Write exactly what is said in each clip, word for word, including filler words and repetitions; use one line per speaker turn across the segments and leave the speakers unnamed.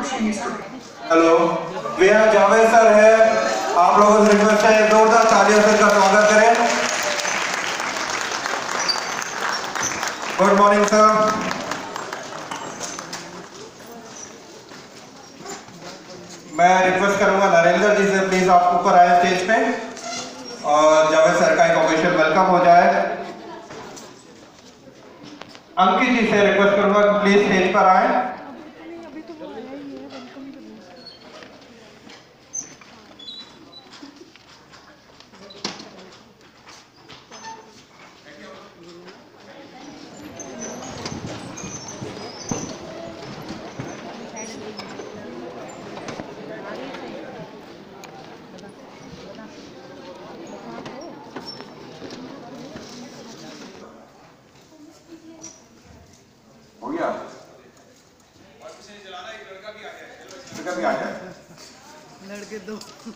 Hello, we have Javed sir है। आप लोगों से रिक्वेस्ट है जोरदार तालियों से का स्वागत करें। Good morning sir. मैं रिक्वेस्ट करूंगा नरेंद्र जी से प्लीज आप ऊपर आए स्टेज पे और जावेद सर का एक ऑफिशियल वेलकम हो जाए। अंकित जी से रिक्वेस्ट करूंगा कि प्लीज स्टेज पर आए।
लड़के दो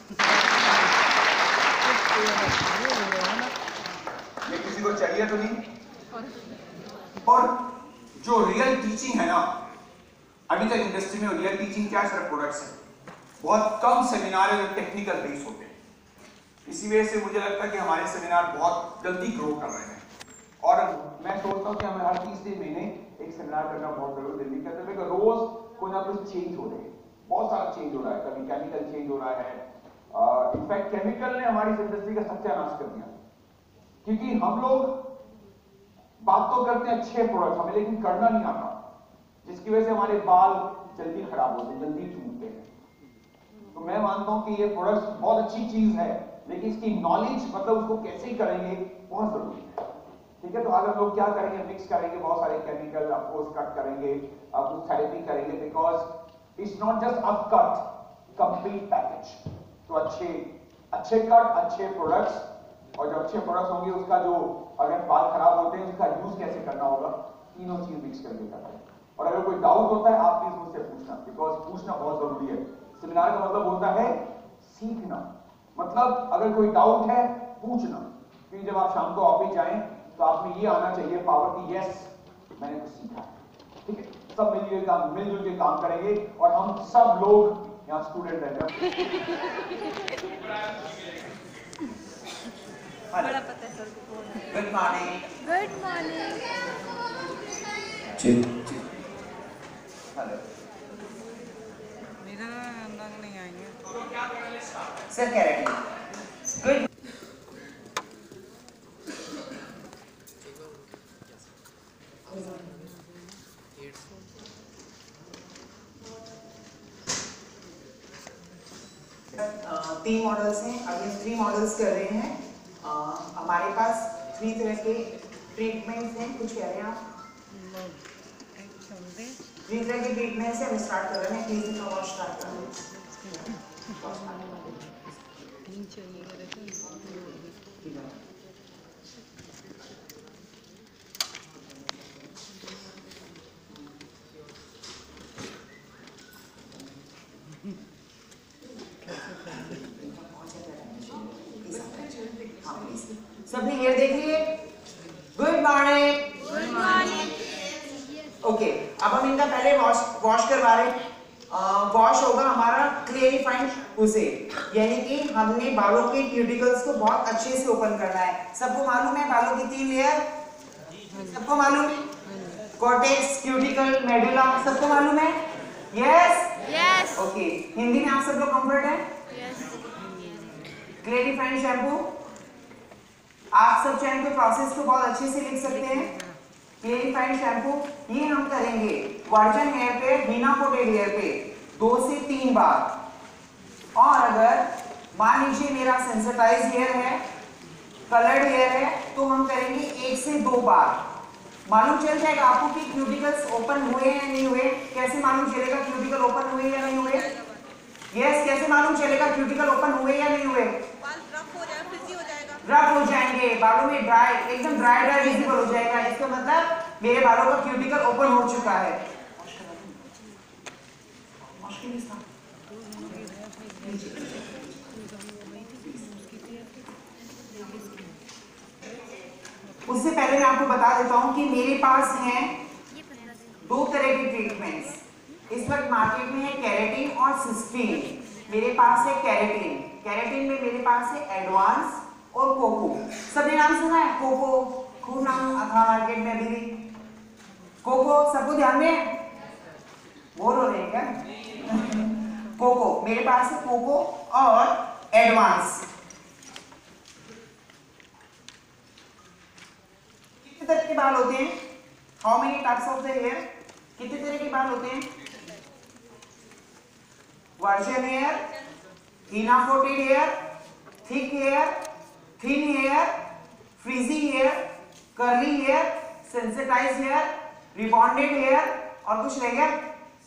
ये किसी को चाहिए तो नहीं। और जो रियल टीचिंग है ना, अभी तक इंडस्ट्री में रियल टीचिंग क्या सिर्फ प्रोडक्ट्स है। बहुत कम सेमिनार है जो टेक्निकल बेस होते हैं। इसी वजह से मुझे लगता है कि हमारे सेमिनार बहुत जल्दी ग्रो कर रहे हैं और मैं सोचता हूँ कि हमें हर तीसरे महीने एक सेमिनार करना बहुत जरूरी दिल्ली के अंदर। रोज कोई ना कुछ चेंज हो रहे हैं, बहुत सारा चेंज हो रहा है। कभी केमिकल चेंज हो रहा है, इनफैक्ट केमिकल ने हमारी इंडस्ट्री का सत्यानाश कर दिया, क्योंकि हम लोग बात तो करते हैं अच्छे प्रोडक्ट हमें, लेकिन करना नहीं आता, जिसकी वजह से हमारे बाल जल्दी खराब होते हैं, जल्दी टूटते हैं। तो मैं मानता हूं कि ये प्रोडक्ट बहुत अच्छी चीज है, लेकिन इसकी नॉलेज मतलब उसको कैसे करेंगे बहुत जरूरी है। ठीक है, तो अगर लोग क्या करेंगे, मिक्स करेंगे बहुत सारे केमिकल, अफकोर्स कट करेंगे, कुछ थेरेपी करेंगे, because it's not just a cut, complete package. तो अच्छे अच्छे कट, अच्छे प्रोडक्ट्स, और जो अच्छे प्रोडक्ट्स होंगे उसका जो अगर बाल खराब होते हैं उसका यूज कैसे करना होगा, तीनों चीज मिक्स करके करना है। और अगर कोई डाउट होता है आप प्लीज मुझसे पूछना, बिकॉज पूछना बहुत जरूरी है। सेमिनार का मतलब होता है सीखना, मतलब अगर कोई डाउट है पूछना, क्योंकि जब आप शाम को ऑफिस जाएं तो आप में ये आना चाहिए पावर की यस मैंने कुछ सीखा है। ठीक है, सब मिलजुल काम मिलजुल के काम करेंगे और हम सब लोग यहाँ स्टूडेंट हैं।
बड़ा पता है सर को।
Good morning.
Good morning.
चित हेलो,
मेरा अंदर नहीं आएंगे
सर। Keratin good.
तीन मॉडल्स हैं, अभी थ्री मॉडल्स कर रहे हैं। आ, हमारे पास थ्री तरह के ट्रीटमेंट्स हैं। कुछ कह रहे हैं आप? थ्री तरह के ट्रीटमेंट्स हैं। हम स्टार्ट कर रहे हैं। प्लीज इनका वॉश स्टार्ट कर रहे हैं। सभी ये देखिए। Good morning.
Good morning.
Okay, अब हम इनका पहले वॉश वॉश करवा रहे हैं। वॉश होगा हमारा क्लेरिफाइंग उसे, यानी कि हमने बालों के क्यूटिकल्स को बहुत अच्छे से ओपन करना है। सबको मालूम है बालों की तीन लेयर? सबको मालूम है? कॉर्टेक्स, क्यूटिकल, मेडुला, सबको मालूम है? Yes
yes.
ओके, हिंदी में आप सब लोग कंफर्ट है?
यस।
क्लेरिफाइंग शैम्पू, आप सब चाहें तो प्रोसेस को बहुत अच्छे से लिख सकते हैं। क्लेरिफाइंग शैम्पू ये हम करेंगे वर्जन हेयर पे, बिना कोटेड हेयर पे दो से तीन बार। और अगर मान लीजिए मेरा सेंसिटाइज हेयर है, कलर्ड हेयर है, तो हम करेंगे एक से दो बार। मालूम चल जाएगा आपको कि क्यूटिकल्स ओपन हुए या नहीं हुए। कैसे मालूम चलेगा क्यूटिकल ओपन हुए या नहीं हुए? यस, कैसे मालूम चलेगा क्यूटिकल ओपन हुए या नहीं हुए? रफ हो जाएंगे, बालों में ड्राई, एकदम ड्राई ड्राई विजिबल हो जाएगा। इसका मतलब मेरे बालों का क्यूटिकल ओपन हो चुका है। उससे पहले मैं आपको बता देता हूं कि मेरे पास हैं दो तरह के ट्रीटमेंट्स। इस वक्त मार्केट में है केराटिन और सिस्टीन। मेरे पास है केराटिन, केराटिन में मेरे पास है एडवांस और कोको। सबने नाम सुना है कोको, खूब नाम था मार्केट में अभी भी। कोको सबको ध्यान में, बोर हो रहे हैं क्या? कोको, मेरे पास है कोको और एडवांस। कितने तरह के बाल होते हैं? How many types of the hair? कितने तरह के बाल होते हैं? वर्जिन हेयर, इनाफोटेड hair, thick hair, thin hair, frizzy hair, curly hair, sensitized hair, rebonded hair, और कुछ रह गया?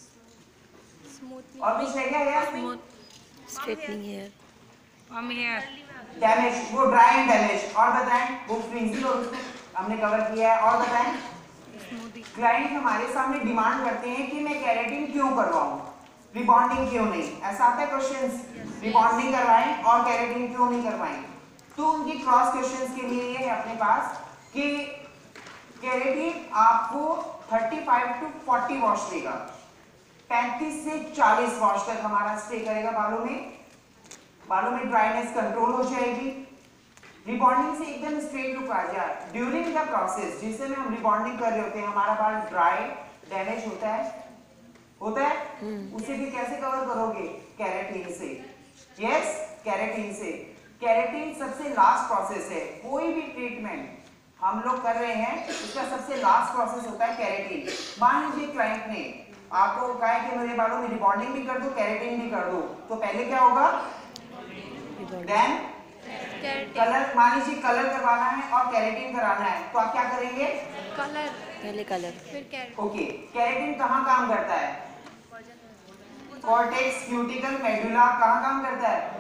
और कुछ रह गया हेयर?
स्ट्रेटनिंग हेयर, हम हेयर
डैमेज, वो ड्राई एंड डैमेज। और बताएं, वो फ्रीजी और उसमें हमने कवर किया है। और बताएं, क्लाइंट हमारे सामने डिमांड करते हैं कि मैं केराटिन क्यों करवाऊं, रिबॉन्डिंग क्यों नहीं? ऐसा आता है क्वेश्चंस, रिबॉन्डिंग करवाएं और केराटिन क्यों नहीं करवाएं? तो उनकी क्रॉस क्वेश्चंस के लिए ये है अपने पास कि केराटिन आपको पैंतीस टू चालीस वॉश देगा, पैंतीस से चालीस वॉश तक हमारा स्टे करेगा बालों में। बालों में ड्राइनेस कंट्रोल हो जाएगी। रिबॉन्डिंग से एकदम स्ट्रेट लुक आ जाए। ड्यूरिंग द प्रोसेस जिस समय हम रिबॉन्डिंग कर रहे होते हैं, हमारा बाल ड्राई डैमेज होता है, होता है उसे भी कैसे कवर करोगे? केराटिन से। यस, केराटिन से। केराटिन सबसे लास्ट प्रोसेस है। कोई भी ट्रीटमेंट हम लोग कर रहे हैं, उसका सबसे लास्ट प्रोसेस होता है केराटिन। मान लीजिए क्लाइंट ने आपको कहा है कि मेरे बालों में रिबॉन्डिंग भी कर दो, केराटिन भी कर दो, तो पहले क्या होगा? Then colour. मान लीजिए कलर करवाना है और केराटिन कराना है, तो आप क्या करेंगे?
कलर, पहले कलर फिर केराटिन।
ओके, केराटिन कहाँ काम करता है? Cortex, cuticle, medulla. कहाँ काम करता है?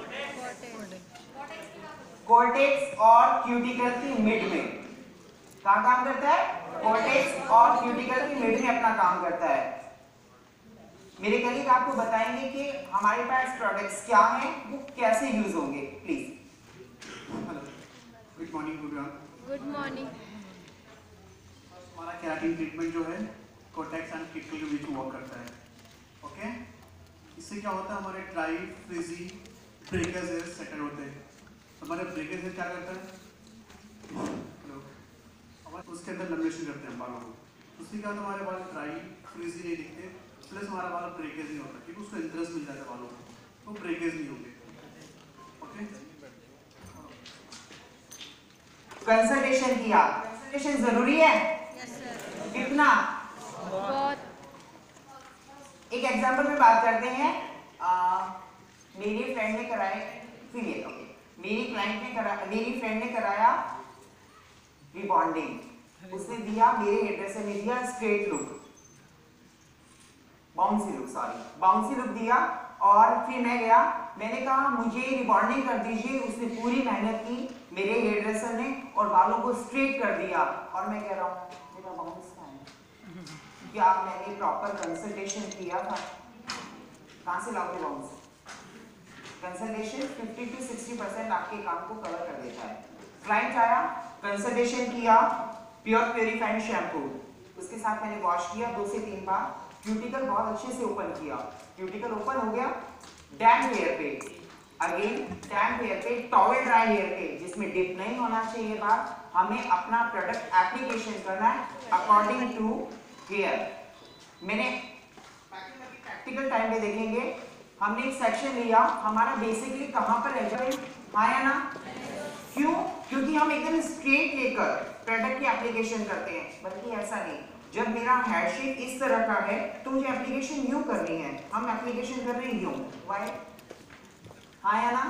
कॉर्टेक्स और क्यूटिकल की मिड में। कहाँ काम करता है? कॉर्टेक्स और क्यूटिकल की मिड में अपना काम करता है। मेरे कलीग आपको बताएंगे कि हमारे पास प्रोडक्ट्स क्या हैं, वो कैसे यूज होंगे। Please.
Hello, good morning everyone.
Good morning.
हमारा केराटिन ट्रीटमेंट जो है कॉर्टेक्स एंड क्यूटिकल के बीच में वर्क करता है। ओके, इससे क्या होता है? हमारे dry, frizzy, breakers hair settle होते हैं। हमारे ब्रेकर्स हेयर क्या करता है? हेलो, हमारे उसके अंदर लैमिनेशन करते हैं बालों को। उससे क्या होता है? हमारे बाल ड्राई, फ्रीजी नहीं दिखते, प्लस हमारा बाल ब्रेकेज नहीं होता, क्योंकि उसको इंटरेस्ट मिल जाता है बालों को, तो ब्रेकेज नहीं होंगे। ओके,
कंसल्टेशन किया। कंसल्टेशन जरूरी है?
Yes sir.
कितना?
बहुत।
एक एग्जांपल में बात करते हैं। आ, मेरी फ्रेंड ने कराया फीमेल, ओके, मेरी क्लाइंट ने करा मेरी फ्रेंड ने कराया रिबॉन्डिंग। उसने दिया, मेरे हेयरड्रेसर ने दिया straight look, bouncy look, sorry bouncy look दिया। और फिर मैं गया, मैंने कहा मुझे रिबॉन्डिंग कर दीजिए। उसने पूरी मेहनत की मेरे हेयरड्रेसर ने और बालों को स्ट्रेट कर दिया। और मैं कह रहा हूँ मेरा बाउंस कहाँ है? क्या मैंने प्रॉपर कंसल्टेशन किया था? कहाँ से लाओगे बाउंस? कंसल्टेशन पचास टू साठ परसेंट आपके काम को कवर कर देता है। क्लाइंट आया, कंसल्टेशन किया, प्योर प्योरीफाइंग शैम्पू, उसके साथ मैंने वॉश किया दो से तीन बार। क्यूटिकल बहुत अच्छे से ओपन किया, क्यूटिकल ओपन हो गया। डैम्प हेयर पे, अगेन डैम्प हेयर पे, टॉवेल ड्राई हेयर पे, जिसमें डिप नहीं होना चाहिए बाल, हमें अपना प्रोडक्ट एप्लीकेशन करना है अकॉर्डिंग टू हेयर। मैंने प्रैक्टिकल टाइम पे देखेंगे, हमने एक सेक्शन लिया, हमारा बेसिकली कहाँ पर रह जाए? हाँ या ना? क्यों? क्योंकि हम एकदम स्ट्रेट लेकर प्रोडक्ट की एप्लीकेशन करते हैं, बल्कि ऐसा नहीं। जब मेरा हेड शेप इस तरह का है तो मुझे एप्लीकेशन यूं करनी है। हम एप्लीकेशन कर रहे हैं यूं, व्हाई? हाँ या ना?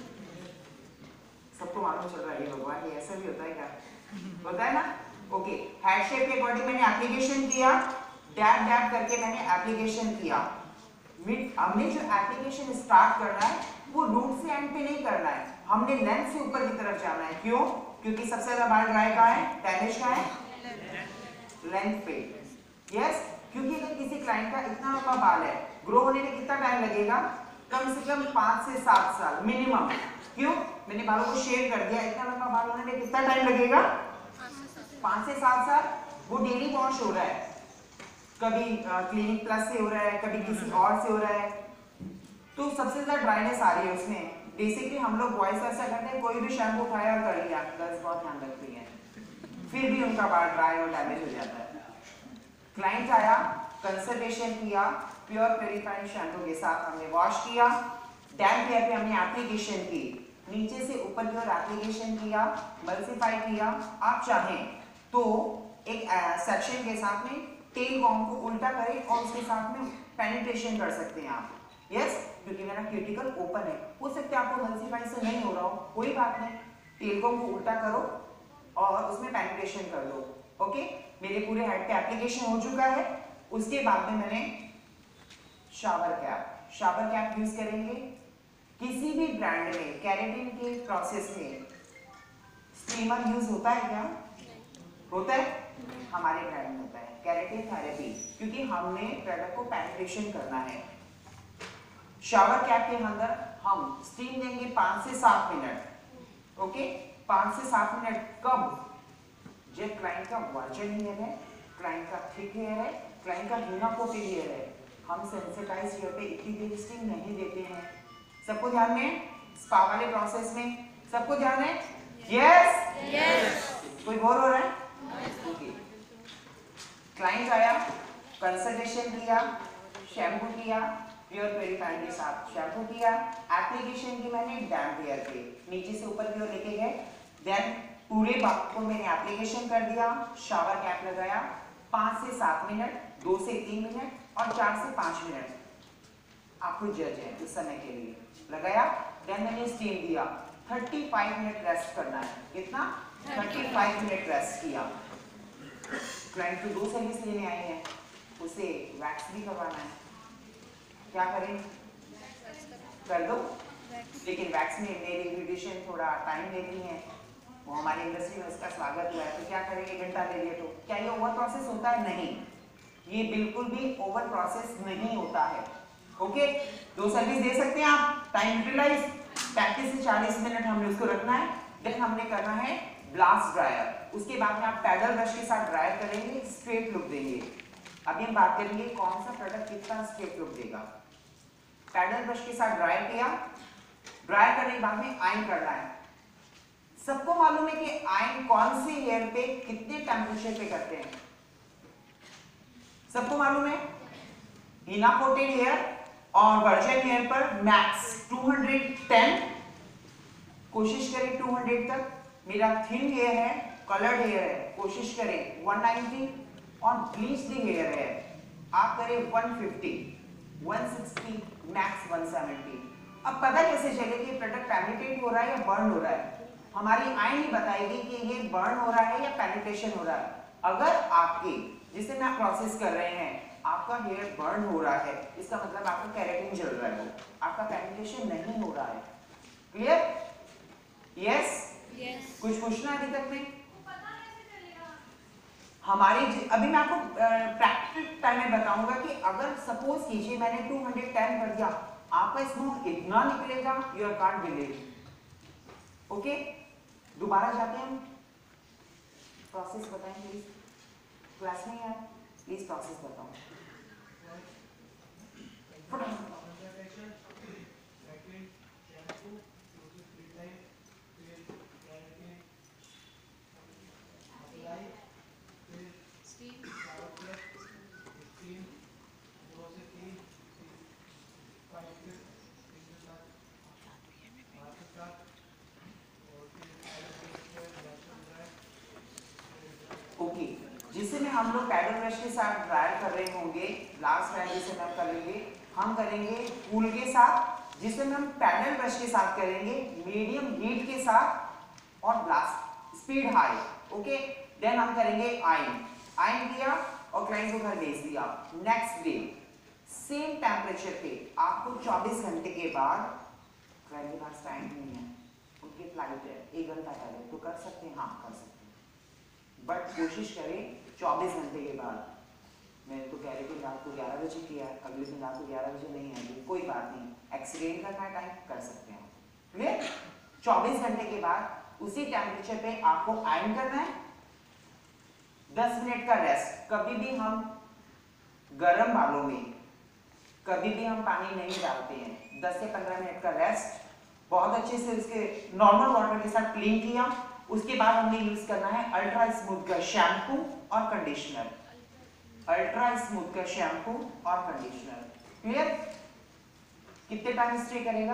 सबको मालूम चल रहा है ये भगवान, ये ऐसा भी होता है क्या? होता है ना? ओके, हेड शेप के अकॉर्डिंग मैंने एप्लीकेशन किया, डैब डैब करके मैंने एप्लीकेशन किया। हमने जो एप्लीकेशन स्टार्ट करना है वो रूट से एंड पे नहीं करना है, हमने लेंथ से ऊपर की तरफ जाना है। क्यों? क्योंकि सबसे ज्यादा बाल ड्राई कहाँ है? डैमेज कहाँ है? लेंथ पे। यस, क्योंकि अगर किसी क्लाइंट का इतना लंबा बाल है, ग्रो होने में कितना टाइम लगेगा? कम से कम पांच से सात साल मिनिमम। क्यों? मैंने बालों को शेव कर दिया, इतना लंबा बाल होने में कितना टाइम लगेगा? पांच से सात साल। वो डेली वॉश हो रहा है, कभी क्लिनिक प्लस से हो रहा है, कभी किसी और से हो रहा है, तो सबसे ज्यादा ड्राइनेस आ रही है उसमें। बेसिकली हम लोग बॉयज ऐसा करते हैं, कोई भी शैम्पू उठाया और कर लिया, गर्ल्स बहुत ध्यान रखती हैं, फिर भी उनका बाल ड्राई और डैमेज हो जाता है। क्लाइंट आया, कंसल्टेशन किया, प्योर प्योरीफाइंग शैम्पू के साथ हमने वॉश किया, डैम्प हेयर पे हमने एप्लीकेशन की, नीचे से ऊपर की ओर एप्लीकेशन किया, मल्सीफाई किया। आप चाहें तो एक सेक्शन के साथ में टेल कॉम को उल्टा करें और उसके साथ में पेनिट्रेशन कर सकते हैं आप। यस yes, क्योंकि मेरा क्यूटिकल ओपन है, हो सकता है आपको मल्सीफाई से नहीं हो रहा हो, कोई बात नहीं, टेल कॉम को उल्टा करो और उसमें पेनिट्रेशन कर दो। ओके, मेरे पूरे हेड पे एप्लीकेशन हो चुका है। उसके बाद में मैंने shower cap shower cap use करेंगे। किसी भी ब्रांड में केराटिन के प्रोसेस में स्टीमर यूज होता है क्या? होता है, हमारे ब्रांड में होता है केराटिन थेरेपी, क्योंकि हमने प्रोडक्ट को पेनिट्रेशन करना है। शावर कैप के अंदर हम स्टीम देंगे पांच से सात मिनट। ओके, पांच से सात मिनट कब? जब क्लाइंट का वर्जन हेयर है, क्लाइंट का थिक हेयर है, क्लाइंट का बिना कोटेड हेयर है। हम सेंसिटाइज हेयर पे इतनी देर स्टीम नहीं देते हैं। सबको ध्यान में? स्पा वाले प्रोसेस में सबको ध्यान है? Yes yes. कोई बोर हो रहा है? ओके, क्लाइंट आया, कंसल्टेशन किया, शैम्पू किया, प्योर प्योरीफाइंग के साथ शैम्पू किया, एप्लीकेशन की मैंने डैम्प हेयर पे नीचे से ऊपर की ओर लेके गए, देन पूरे बाल को मैंने एप्लीकेशन कर दिया, शावर कैप लगाया, पांच से सात मिनट, दो से तीन मिनट और चार से पांच मिनट, आपको जज है उस समय के लिए लगाया। देन मैंने स्टीम दिया, पैंतीस मिनट रेस्ट करना है। कितना? पैंतीस मिनट रेस्ट किया। क्लाइंट को दो सर्विस लेने आए हैं, उसे वैक्स भी करवाना है, क्या करें? कर दो, लेकिन वैक्स में मेरी ब्यूटिशियन थोड़ा टाइम लेती हैं, वो हमारी इंडस्ट्री में उसका स्वागत हुआ है, तो क्या करें? एक घंटा ले लिए तो क्या ये ओवर प्रोसेस होता है? नहीं, ये बिल्कुल भी ओवर प्रोसेस नहीं होता है। ओके, दो सर्विस दे सकते हैं आप, टाइम यूटिलाइज, पैंतीस से चालीस मिनट हमने उसको रखना है। देन हमने करना है ब्लास्ट ड्रायर, उसके बाद में आप पैडल ब्रश के साथ ड्रायर करेंगे, स्ट्रेट लुक देंगे। अभी हम बात करेंगे कौन सा प्रोडक्ट कितना स्ट्रेट लुक देगा। पैडल ब्रश के साथ ड्रायर किया, ड्रायर करने के बाद में आयन करना है। सबको मालूम है कि आयन कौन से हेयर पे कितने टेम्परेचर पे करते हैं? सबको मालूम है? बिना कोटेड हेयर और वर्जिन हेयर पर मैक्स दो सौ दस, कोशिश करें दो सौ तक। मेरा थिन हेयर है, कलर्ड हेयर है, कोशिश करें एक सौ नब्बे, और ब्लीच्ड हेयर है आप करें एक सौ पचास, एक सौ साठ, मैक्स एक सौ सत्तर। अब पता कैसे चले कि प्रोडक्ट पेनिट्रेट हो रहा है या बर्न हो रहा है? हमारी आईन ही बताएगी कि ये बर्न हो रहा है या पेनिट्रेशन हो रहा है। अगर आपके जिसे मैं प्रोसेस कर रहे हैं आपका हेयर बर्न हो रहा है, इसका मतलब आपका केराटिन जल रहा है, वो आपका पेनिट्रेशन नहीं हो रहा है। क्लियर? Yes yes. कुछ पूछना है अभी तक में? हमारी अभी मैं आपको प्रैक्टिकल टाइम में बताऊंगा कि अगर सपोज कीजिए मैंने दो सौ दस कर दिया, आपका स्मोक इतना निकलेगा, यू कांट बिलीव। ओके, दोबारा जाते हैं हम, प्रोसेस बताएं प्लीज। क्लास में यार प्लीज प्रोसेस बताओ। ओके, जिसे में हम लोग पैडल ब्रश के साथ ड्रायर कर रहे होंगे, लास्ट ड्रायर जिसे हम करेंगे, हम करेंगे कूल के साथ, जिसे में हम पैडल ब्रश के साथ करेंगे मीडियम हीट के साथ और blast speed high. Okay, then हम करेंगे आयन आयन किया और क्लाइंट को घर भेज दिया। नेक्स्ट डे सेम टेम्परेचर पे आपको चौबीस घंटे के बाद, क्लाइंट के पास टाइम नहीं है, उनकी फ्लाइट है एक घंटा पहले, तो कर सकते हैं? हाँ कर सकते हैं, बट कोशिश करें चौबीस घंटे के बाद। मैंने तो कह रही थी रात को ग्यारह बजे किया, अगले दिन रात को ग्यारह बजे नहीं आएगी, कोई बात नहीं, एक्सीडेंट करना है टाइम कर सकते हैं। क्लियर? चौबीस घंटे के बाद उसी टेम्परेचर पे आपको आयरन करना है, दस मिनट का रेस्ट। कभी भी हम गर्म बालों में कभी भी हम पानी नहीं डालते हैं। दस से पंद्रह मिनट का रेस्ट, बहुत अच्छे से उसके नॉर्मल वाटर के साथ क्लीन किया। उसके बाद हमने यूज करना है अल्ट्रा स्मूथ का शैम्पू और कंडीशनर। अल्ट्रा स्मूथ का शैम्पू और कंडीशनर। क्लियर? कितने टाइम स्टे करेगा?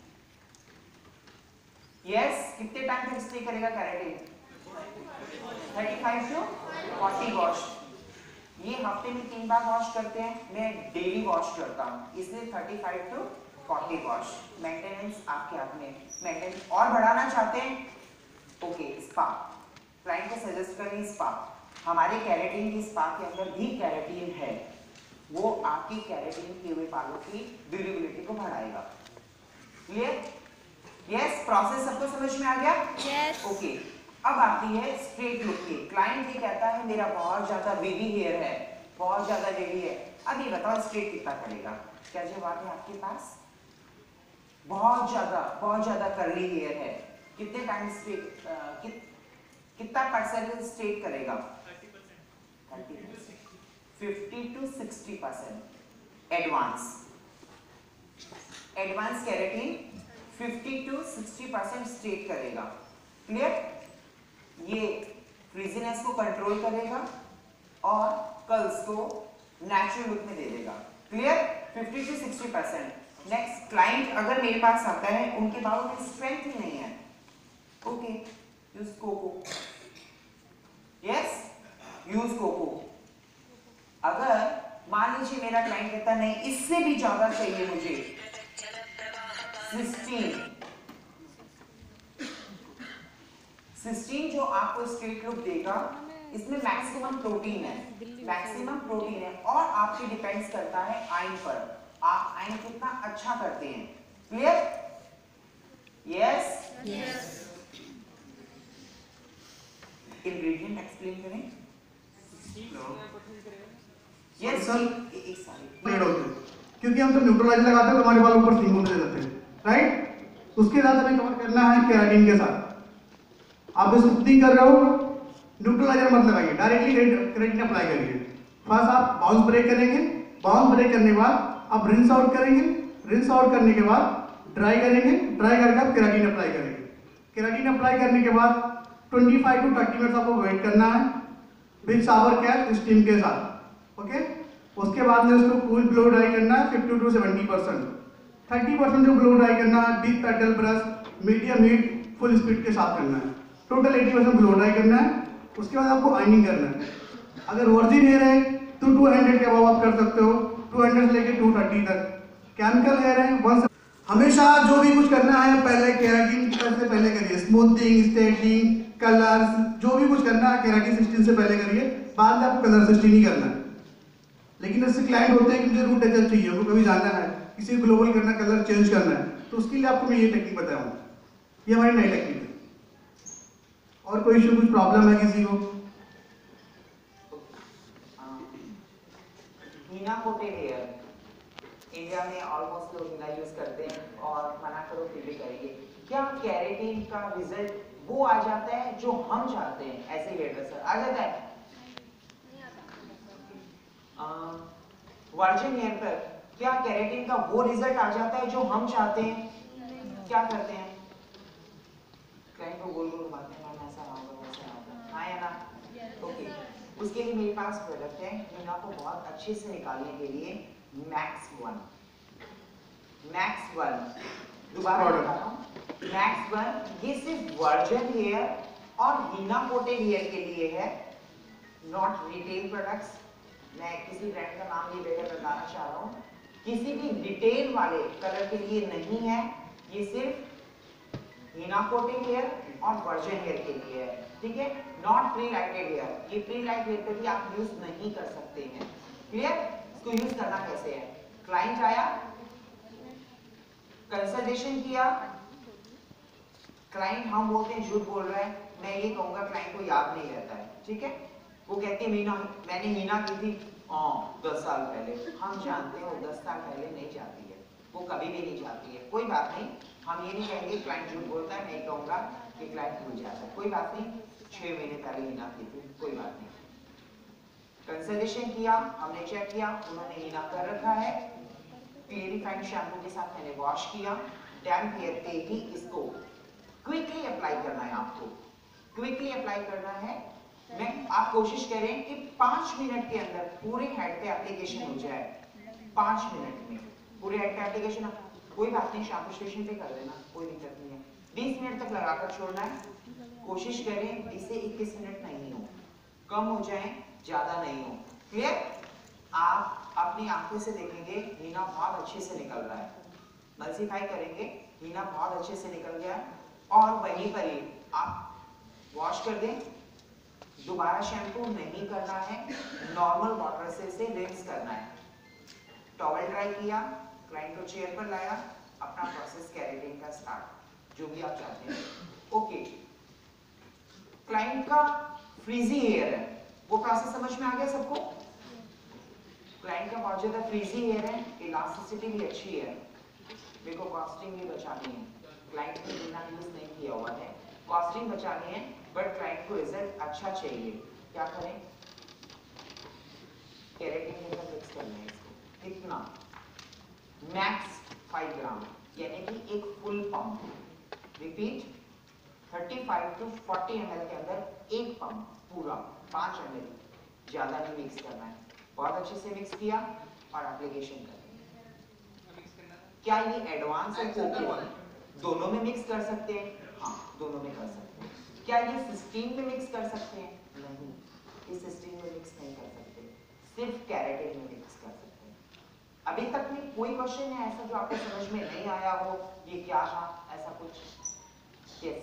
यस, कितने टाइम तक स्टे करेगा केराटिन? पैंतीस टू चालीस वॉश। ये हफ्ते में तीन बार वॉश करते हैं, मैं डेली वॉश करता हूँ, इसलिए पैंतीस टू चालीस वॉश। मेंटेनेंस आपके हाथ में। मेंटेनेंस और बढ़ाना चाहते हैं? Okay, spa. क्लाइंट को सजेस्ट करें स्पा। हमारे केराटिन की स्पा के अंदर भी केराटिन है, वो आपकी केराटिन किए हुए बालों की ड्यूरेबिलिटी को बढ़ाएगा। क्लियर? यस, प्रोसेस सबको समझ में आ गया?
यस।
ओके, अब आती है स्ट्रेट लुक की। क्लाइंट ये कहता है मेरा बहुत ज्यादा वेवी हेयर है, बहुत ज्यादा वेवी है। अब ये बताओ स्ट्रेट कितना करेगा? क्या जवाब है आपके पास? बहुत ज्यादा, बहुत ज्यादा कर्ली हेयर है, कितने टाइम स्ट्रेट कि, कितना परसेंट स्ट्रेट करेगा? Fifty to sixty percent. Advance advance keratin fifty to sixty percent straight करेगा। क्लियर? ये फ्रीजीनेस को कंट्रोल करेगा और कर्ल्स को नेचुरल लुक में दे देगा। Clear? Fifty to sixty percent. Next, client अगर मेरे पास आता है उनके बालों में स्ट्रेंथ ही नहीं है, okay, use cocoa. Yes, use cocoa. अगर मान लीजिए मेरा क्लाइंट कहता नहीं इससे भी ज्यादा चाहिए मुझे, सिस्टीन सिस्टीन जो आपको स्ट्रेट लुक देगा, इसमें मैक्सिमम प्रोटीन है, मैक्सिमम प्रोटीन है और आपके डिपेंड्स करता है आइन पर, आप आइन कितना अच्छा करते हैं। Clear? Yes
yes.
Ingredient explain करें। यस
सर,
एक सारी
होते हैं क्योंकि हम जब न्यूट्रलाइजर लगाते हैं तो हमारे बाल ऊपर सीम होते जाते हैं, राइट? उसके साथ हमें कवर करना है केराटिन के साथ। आप इस स्मूथनिंग कर रहे हो, न्यूट्रलाइजर मत लगाइए, डायरेक्टली केराटिन अप्लाई करिए। फर्स्ट आप बाउंस ब्रेक करेंगे, बाउंस ब्रेक करने के बाद आप रिंस आउट करेंगे, रिंस आउट करने के बाद ड्राई करेंगे, ड्राई करके आप केराटिन अप्लाई करेंगे। केराटिन अप्लाई करने के बाद पच्चीस टू तीस मिनट आपको वेट करना है विद शावर कैप स्टीम के साथ, ओके। उसके बाद में उसको कूल ब्लो ड्राई करना है fifty to seventy percent. Thirty percent जो ब्लो ड्राई करना है big paddle brush medium heat full speed के साथ करना है। Total eighty percent blow dry करना है। उसके बाद आपको आइनिंग करना है। अगर वर्जिन हेयर है तो टू हंड्रेड के अबव आप कर सकते हो, टू हंड्रेड से लेके टू थर्टी तक। केमिकल हेयर है वन। हमेशा जो भी कुछ करना है पहले केराटिन से पहले करिए, स्मूथिंग, स्ट्रेटनिंग, कलर्स, जो भी कुछ करना है केराटिन सिस्टीन से पहले करिए, बाद में आपको कलर सिस्टीन ही करना है। लेकिन ऐसे क्लाइंट होते हैं कि मुझे रूट टचअप चाहिए, उनको कभी जानना है, किसी ग्लोबल करना, कलर चेंज करना है, तो उसके लिए आपको मैं ये टेक्निक बताऊँ, ये हमारी नई टेक्निक है। और कोई इशू, कुछ प्रॉब्लम है किसी को?
हीना कोटेड हेयर इंडिया में ऑलमोस्ट लोग हीना यूज करते हैं और मना करो फिर भी करेंगे। क्या केराटिन का रिजल्ट वो आ जाता है जो हम चाहते हैं? ऐसे हेयर ड्रेसर आ जाता है? वर्जिन हेयर पर क्या केराटिन का वो रिजल्ट आ जाता है जो हम चाहते हैं? क्या करते हैं? क्लाइंट को गोल गोल घुमाते हैं, मैम ऐसा होगा वैसा होगा, हाँ या ना? ओके, उसके लिए मेरे पास प्रोडक्ट है हीना को बहुत अच्छे से निकालने के लिए, मैक्स वन। मैक्स वन दोबारा बता रहा हूँ, मैक्स वन। ये सिर्फ वर्जिन हेयर और हीना कोटेड हेयर के लिए है, नॉट रिटेल प्रोडक्ट्स। मैं किसी ब्रांड का नाम नहीं लेकर बताना चाह रहा हूँ, किसी भी डिटेल वाले कलर के लिए नहीं है, ये सिर्फ हीना कोटेड हेयर और वर्जिन हेयर के लिए है, ठीक है? Not pre lighted hair. ये प्री लाइट हेयर पे भी आप यूज नहीं कर सकते हैं। क्लियर? इसको यूज करना कैसे है? क्लाइंट आया, कंसल्टेशन किया, क्लाइंट हम बोलते हैं झूठ बोल रहा है, मैं ये कहूंगा क्लाइंट को याद नहीं रहता है, ठीक है? वो कहती है मीना मैंने हीना की थी हाँ दस साल पहले। हम जानते हैं वो दस साल पहले नहीं जाती है, वो कभी भी नहीं जाती है। कोई बात नहीं, हम ये नहीं कहेंगे क्लाइंट झूठ बोलता है, मैं कहूंगा कि क्लाइंट भूल जाता है। कोई बात नहीं, छह महीने पहले हीना की थी, कोई बात नहीं। कंसल्टेशन किया, हमने चेक किया, उन्होंने हीना कर रखा है, क्लियरिफाइंग शैम्पू के साथ मैंने वॉश किया, डैम्प हेयर पे ही इसको क्विकली अप्लाई करना है आपको, क्विकली अप्लाई करना है। मैं आप कोशिश करें कि पांच मिनट के अंदर पूरे हेड पे एप्लीकेशन हो जाए, पांच मिनट में पूरे हेड पे एप्लीकेशन। कोई बात नहीं, शैम्पू स्टेशन पे कर लेना, कोई दिक्कत नहीं है। बीस मिनट तक लगाकर छोड़ना है। कोशिश करें बीस से इक्कीस मिनट नहीं हो, कम हो जाए, ज्यादा नहीं हो। क्लियर? आप अपनी आंखों से देखेंगे हीना बहुत अच्छे से निकल रहा है, मल्सीफाई करेंगे, हीना बहुत अच्छे से निकल गया है। और वहीं पर ही आप वॉश कर दें, दोबारा शैम्पू नहीं करना है, नॉर्मल वाटर से इसे रिंस करना है। टॉवल ड्राई किया, क्लाइंट को चेयर पर लाया, अपना प्रोसेस केराटिन का स्टार्ट, जो भी आप चाहते हैं। ओके, क्लाइंट का फ्रीजी हेयर है, वो प्रोसेस समझ में आ गया सबको? क्लाइंट का बहुत ज्यादा फ्रीजी हेयर है, इलास्टिसिटी भी अच्छी है, देखो कॉस्टिंग भी बचानी है, क्लाइंट ने बिना यूज नहीं किया हुआ है, कॉस्टिंग बचानी है, बट क्लाइंट को रिजल्ट अच्छा चाहिए। क्या करें? केराटिन के साथ मिक्स करना है इसको। कितना? मैक्स फाइव ग्राम, यानी कि एक फुल पंप। रिपीट, पैंतीस टू चालीस एम एल के अंदर एक पंप पूरा, पांच एम एल, ज्यादा नहीं मिक्स करना है। बहुत अच्छे से मिक्स किया और एप्लीकेशन कर। क्या ये एडवांस और कोकोन दोनों में मिक्स कर सकते हैं? हाँ, दोनों में कर सकते हैं। क्या ये सिस्टीन में मिक्स कर सकते हैं? नहीं, इस सिस्टीन में मिक्स नहीं कर सकते, सिर्फ केराटिन में मिक्स कर सकते हैं। अभी तक में कोई क्वेश्चन है ऐसा जो आपको समझ में नहीं आया हो, ये क्या था, ऐसा कुछ? yes.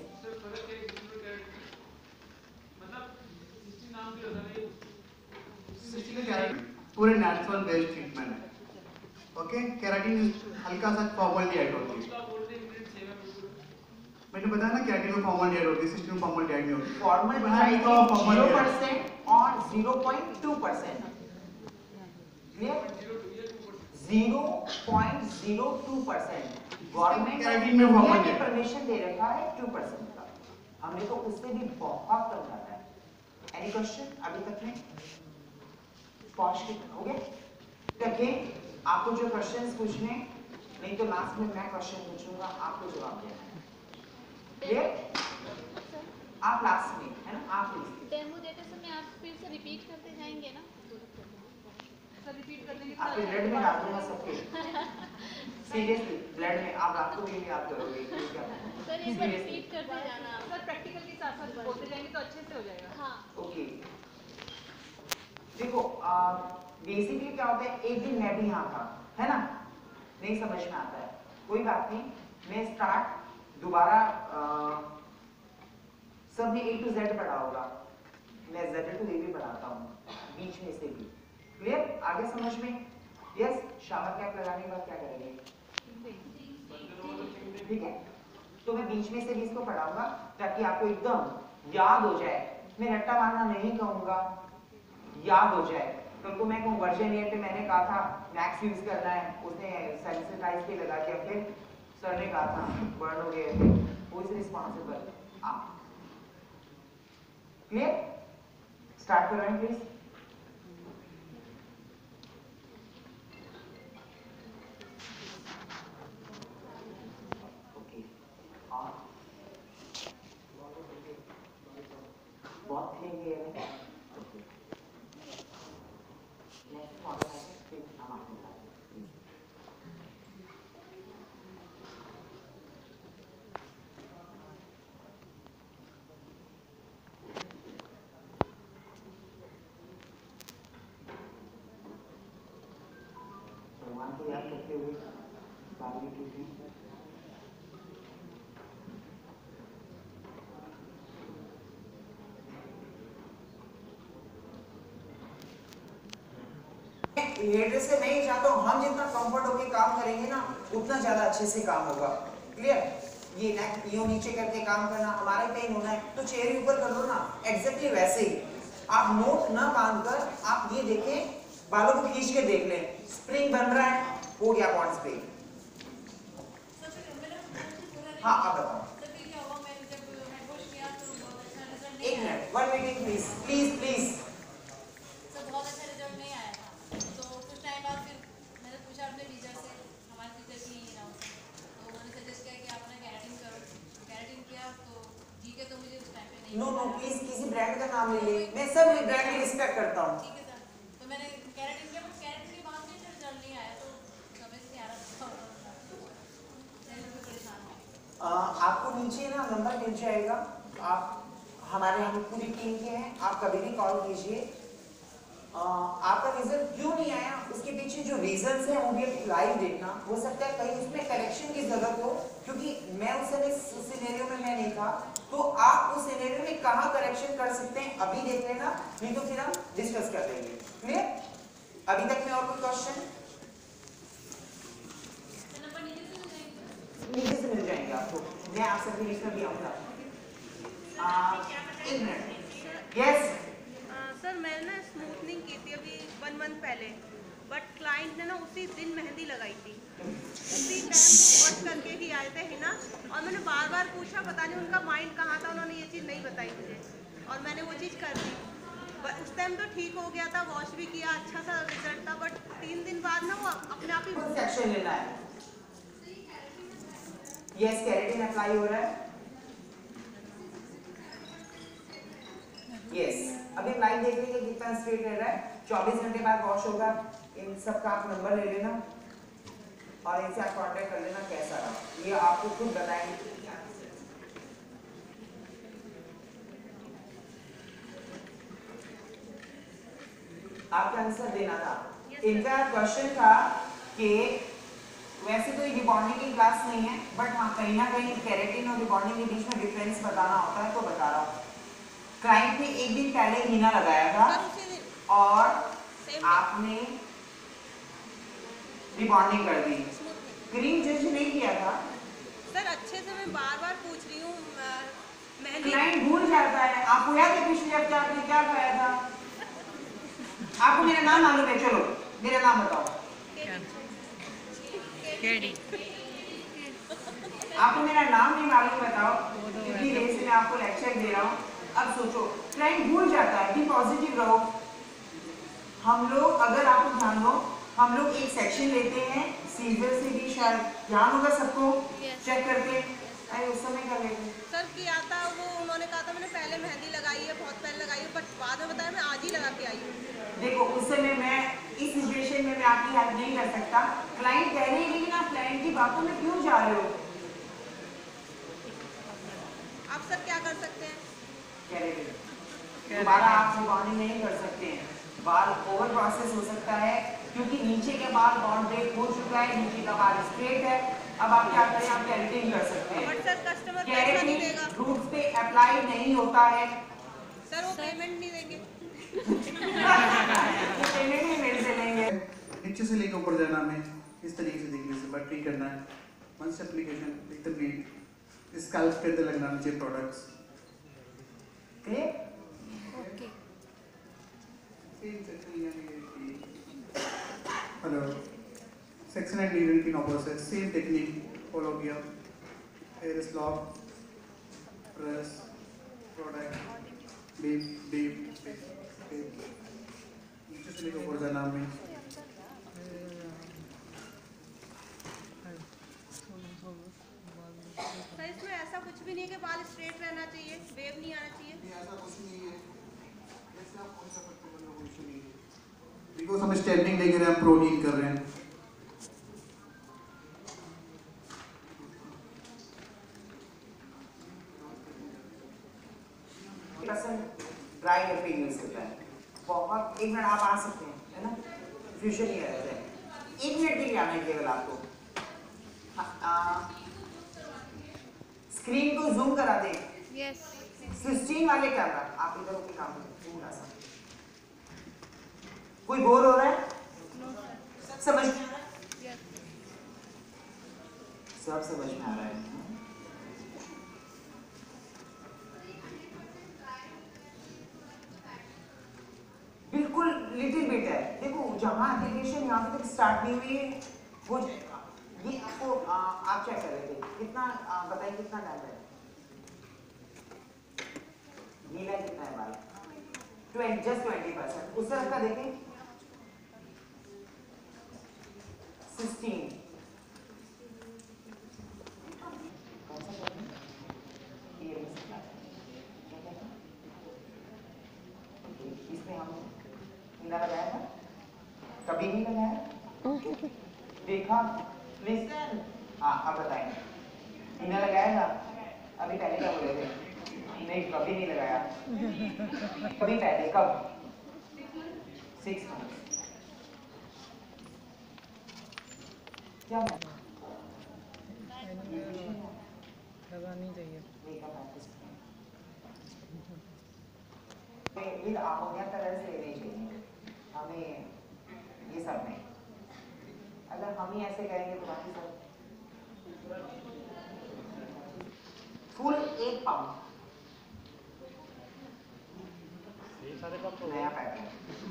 पूरे नेचुरल बेस्ड ट्रीटमेंट है। ओके, केराटिन हल्का सा फॉर्मल ऐड होती है, मैंने बताया ना केराटिन में फॉर्मल ऐड होती है, सिस्टम फॉर्मल ऐड नहीं होती।
फॉर्मल जीरो परसेंट और zero point two percent, clear? Zero point zero two percent government
keratin में फॉर्मल
ने परमिशन दे रखा है टू परसेंट का, हमने तो उससे भी बहुत कम करना है। एनी क्वेश्चन अभी तक में? पहुंच के हो गए? देखिए, आपको जो क्वेश्चंस पूछने, नहीं तो लास्ट में मैं क्वेश्चन पूछूंगा, आपको जवाब देना है। क्लियर? आप लास्ट में, है ना? आप प्लीज
डेमो देते समय आप फिर से रिपीट करते जाएंगे ना? सर रिपीट कर देंगे।
आपके ब्लड में डाल दूंगा सबके, सीरियसली ब्लड में आप रात को भी याद करोगे।
सर एक बार रिपीट करते जाना।
सर प्रैक्टिकल के साथ साथ बोलते जाएंगे तो अच्छे से हो जाएगा।
हाँ,
ओके, देखो बेसिकली क्या होता है, एक दिन मैं भी यहाँ था, है ना? नहीं समझ में आता है, कोई बात नहीं, मैं स्टार्ट दोबारा, सबने ए टू जेड पढ़ा होगा, मैं जेड टू ए भी पढ़ाता हूँ, बीच में से भी। क्लियर? आगे समझ में? यस। शावर कैप लगाने के बाद क्या करेंगे? ठीक है, तो मैं बीच में से भी इसको पढ़ाऊंगा ताकि आपको एकदम याद हो जाए। मैं रट्टा मारना नहीं कहूंगा, याद हो जाए। कल को मैं कहूँ वर्जन ईयर पे मैंने कहा था मैक्स यूज करना है, उसने सेंसिटाइज पे लगा दिया, फिर सर ने कहा था बर्न हो गए, हु इज रिस्पांसिबल? आप। क्लियर? स्टार्ट करें प्लीज। ओके, और बहुत क्लीन है। नेक्स्ट मॉडल है, फिर हम आपको बताएंगे। भगवान को याद करते हुए बारहवीं की थी। हेयर से नहीं चाहता हूँ, हम जितना कंफर्ट होके काम करेंगे ना उतना ज्यादा अच्छे से काम होगा। क्लियर? ये नेक यूं नीचे करके काम करना, हमारा पेन होना है तो चेहरे ऊपर कर लो ना, एग्जैक्टली वैसे ही। आप नोट ना बांध कर आप ये देखें, बालों को खींच के देख लें, स्प्रिंग बन रहा है, हो गया पॉइंट्स पे। हाँ आप बताओ। एक minute, one minute please please please. Please किसी ब्रांड का नाम ले ले, मैं सब ब्रांड की रिस्पेक्ट करता हूँ।
ठीक है सर, तो मैंने कैरेटिन के कैरेटिन की बात की, फिर रिजल्ट नहीं आया तो समझ नहीं आ रहा था।
आपको नीचे ना नंबर मिल जाएगा, आप हमारे हम पूरी टीम के हैं, आप कभी भी कॉल कीजिए। आपका रिजल्ट क्यों नहीं आया उसके पीछे जो रीजंस है वो भी लाइव देखना, हो सकता है कहीं उसमें करेक्शन की जरूरत हो, क्योंकि मैं उस समय उस सिनेरियो में मैं नहीं था, तो आप उस सिनेरियो में कहाँ करेक्शन कर सकते हैं अभी देख लेना, नहीं तो फिर हम डिस्कस कर लेंगे। क्लियर? अभी तक में और कोई क्वेश्चन? नीचे से मिल जाएंगे आपको, मैं आप सबके लिस्ट में भी आऊंगा। एक मिनट। यस
सर मैंने ना स्मूथनिंग की थी अभी वन मंथ पहले, बट क्लाइंट ने ना उसी दिन मेहंदी लगाई थी, उसी टाइम वो वॉश करके ही आए थे है ना, और मैंने बार बार पूछा, पता नहीं उनका माइंड कहाँ था, उन्होंने ये चीज़ नहीं बताई मुझे, और मैंने वो चीज़ कर दी। उस टाइम तो ठीक हो गया था, वॉश भी किया, अच्छा सा रिजल्ट था, बट तीन दिन बाद ना वो अपने आप ही
सेक्शन लेना है। यस, केराटिन अप्लाई हो रहा है। यस, अभी लाइव देख लीजिए कितना स्ट्रेट रह रहा है, चौबीस घंटे बाद वॉश होगा। इन सब का आप नंबर ले लेना और इनसे आप कांटेक्ट कर लेना कैसा रहा, ये आपको खुद बताएंगे। आपका आंसर देना था। इनका क्वेश्चन था कि वैसे तो ये रिबॉन्डिंग की क्लास नहीं है, बट हाँ कहीं ना कहीं केराटिन और रिबॉन्डिंग के बीच में डिफरेंस बताना होता है, तो बता रहा हूँ। क्लाइंट ने एक दिन पहले हीना लगाया था और आपने रिबॉन्डिंग कर दी, क्रीम जज नहीं किया था।
सर अच्छे से मैं बार बार पूछ रही हूँ, मेहंदी
क्लाइंट भूल जाता है। आपको याद है पिछले हफ्ते आपने क्या खाया था? आपको मेरा नाम मालूम है? चलो मेरा नाम बताओ। आपको मेरा नाम नहीं मालूम, बताओ। इतनी देर से मैं आपको लेक्चर दे रहा हूँ। अब सोचो, क्लाइंट भूल जाता है, भी पॉजिटिव रहो। हम लोग, अगर आपको ध्यान हो, हम लोग एक सेक्शन लेते हैं, सीजर से भी शायद ध्यान होगा सबको, चेक करके अरे उस समय कर लेते।
सर किया था वो, उन्होंने कहा था मैंने पहले मेहंदी लगाई है, बहुत पहले लगाई है, बट बाद में बताया मैं आज ही लगा के आई हूँ।
देखो उस समय मैं इस सिचुएशन में मैं आपकी हेल्प नहीं कर सकता। क्लाइंट कह रही है लेकिन आप क्लाइंट की बातों में क्यों जा रहे हो?
आप सर क्या कर सकते हैं?
दोबारा आप रिबॉन्डिंग नहीं कर सकते हैं, बाल ओवर प्रोसेस हो सकता है, क्योंकि नीचे के बाल बॉन्ड ब्रेक हो चुका है, नीचे का बाल स्ट्रेट है। अब आप क्या करें, आप केराटिन कर सकते हैं।
बट सर कस्टमर पैसा नहीं देगा।
केराटिन रूट्स पे अप्लाई नहीं होता है।
सर वो पेमेंट नहीं देंगे।
पेमेंट ही मेरे से लेंगे।
नीचे से लेकर ऊपर जाना, हमें इस तरीके से देखने से बट नहीं करना है। वंस एप्लीकेशन एकदम नीट, स्कैल्प पे तो लगना नीचे products.
Clear?
Okay.
Hello, section and leader की नॉपर सेम टेक्निक फॉलो किया। हेयर स्लॉक, प्रेस, प्रोडक्ट, डीप डीप नीचे से लेकर ऊपर जाना हमें।
सर इसमें ऐसा कुछ भी नहीं है कि बाल स्ट्रेट रहना चाहिए, वेव नहीं आना चाहिए?
ऐसा कुछ नहीं है, ऐसे आप कौन सा पर्टिकुलर कोई इशू नहीं है, बिकॉज हम स्टेपनिंग लेके रहे हैं, हम प्रोटीन कर रहे हैं।
ड्राई हेयर पे यूज होता है बहुत। एक मिनट आप आ सकते हैं, है ना? फ्यूचर नहीं रहता है, एक मिनट के लिए आना है केवल आपको। स्क्रीन को जूम करा दें।
यस।
सिक्सटीन वाले कैमरा आप इधर होकर काम करें थोड़ा सा। कोई बोर हो रहा है? समझ में आ रहा है? सब समझ में आ रहा है। बिल्कुल लिटिल बिट है। देखो जहां एप्लीकेशन यहाँ पे तक स्टार्ट नहीं हुई है वो ये आपको आ, आप चेक कर रहे थे कितना, बताइए कितना डाल है? नीला कितना है बाल? Twenty, just twenty percent. उस तरफ का देखें, सिक्सटीन। हीना लगाया था? कभी नहीं लगाया? देखा? लिसन। हाँ, अब बताएं। हीना लगाया था? अभी पहले क्या बोले थे? नहीं, कभी नहीं लगाया। कभी पहले कब? Six months. क्या
लगानी चाहिए।
विद अमोनिया कलर से लेने चाहिए हमें, ये सब नहीं। अगर हम ही ऐसे करेंगे तो बाकी सब फुल एक पाउंड नया पैटर्न।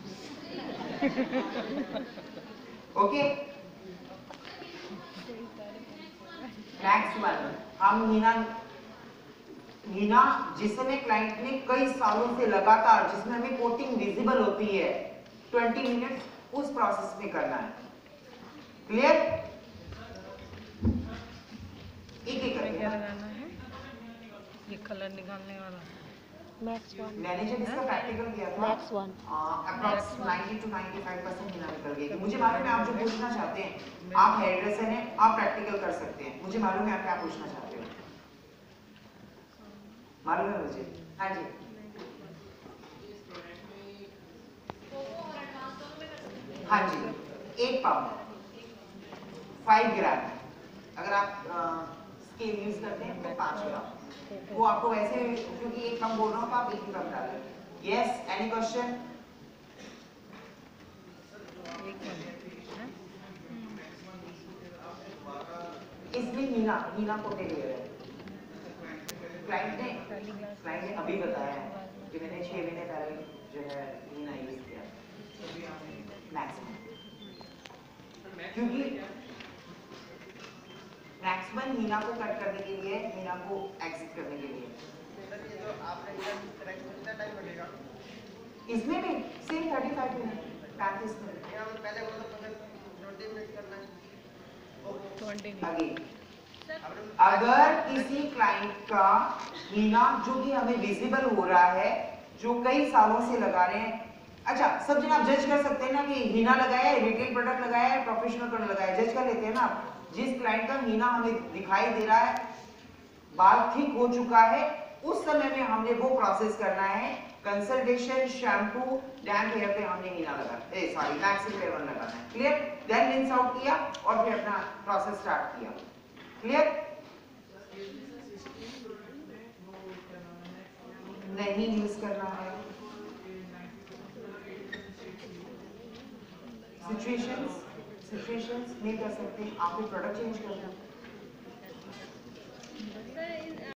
Okay, next one. हम हीना हीना जिसमें क्लाइंट ने कई सालों से लगातार, जिसमें हमें कोटिंग विजिबल होती है, ट्वेंटी मिनट उस प्रोसेस में करना है। क्लियर? एक एक करके
लगाना है। ये कलर निकालने वाला
मैक्स वन।
मैंने जब इसका प्रैक्टिकल किया था,
max one
approx ninety to ninety five percent henna निकल गई। मुझे मालूम है आप जो पूछना चाहते हैं, आप हेयर ड्रेसर हैं, आप प्रैक्टिकल कर सकते हैं। मुझे मालूम है आप क्या पूछना चाहते हो, मालूम है मुझे। हाँ जी, हाँ जी, एक पाउंड फाइव ग्राम। अगर आप स्केल यूज करते हैं तो पांच ग्राम। वो आपको वैसे, क्योंकि एक कम बोल रहा हूँ तो आप एक ही कम डालें। Yes, any question? इसमें हीना हीना कोटेड हेयर है। क्लाइंट ने क्लाइंट ने अभी बताया है कि मैंने छह महीने पहले जो है हीना यूज किया मैक्सिमम, क्योंकि मैक्सिमम हीना को कट करने के लिए, हीना को एग्जिट करने के लिए। इसमें भी सेम थर्टी फाइव मिनट, पैंतीस मिनट। आगे, अगर किसी क्लाइंट का हीना जो कि हमें विजिबल हो रहा है, जो कई सालों से लगा रहे हैं, अच्छा सब जन आप जज कर सकते हैं ना कि हीना लगाया है, रिटेल प्रोडक्ट लगाया है, प्रोफेशनल प्रोडक्ट लगाया है, जज कर लेते हैं ना। जिस क्लाइंट का हीना हमें दिखाई दे रहा है, बाल ठीक हो चुका है, उस समय में हमने वो प्रोसेस करना है, कंसल्टेशन, शैम्पू, डैम्प हेयर पे हमने हीना लगाना है, सॉरी मैक्सिम लेवल लगाना है। क्लियर? देन रिंस आउट किया और फिर अपना प्रोसेस स्टार्ट किया। क्लियर? नहीं यूज करना है। सिचुएशंस सिचुएशंस नहीं कर सकते, आप प्रोडक्ट चेंज करना।